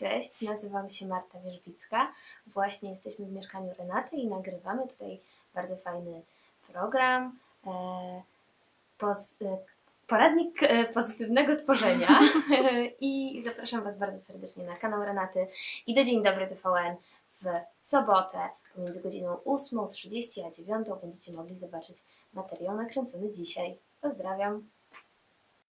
Cześć, nazywam się Marta Wierzbicka. Właśnie jesteśmy w mieszkaniu Renaty i nagrywamy tutaj bardzo fajny program, poradnik pozytywnego tworzenia. I zapraszam Was bardzo serdecznie na kanał Renaty i do Dzień Dobry TVN w sobotę pomiędzy godziną 8:30 a 9:00 będziecie mogli zobaczyć materiał nakręcony dzisiaj. Pozdrawiam!